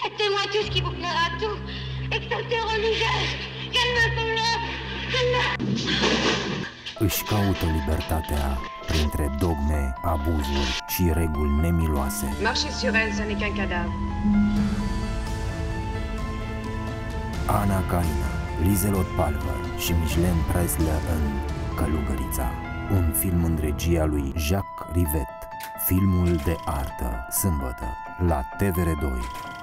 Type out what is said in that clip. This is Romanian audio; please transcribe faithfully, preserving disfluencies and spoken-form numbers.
Faites-moi tout ce qui vous plaira, tout. Excepté religieuse. Calme-toi. Își caută libertatea printre dogme, abuzuri și reguli nemiloase. Marcher sur elle, ça n'est qu'un cadavre. Ana Kaina, Lizelot Palmer și Micheline Presley în Călugărița, un film în regia lui Jacques Rivette, filmul de artă, sâmbătă, la T V R doi.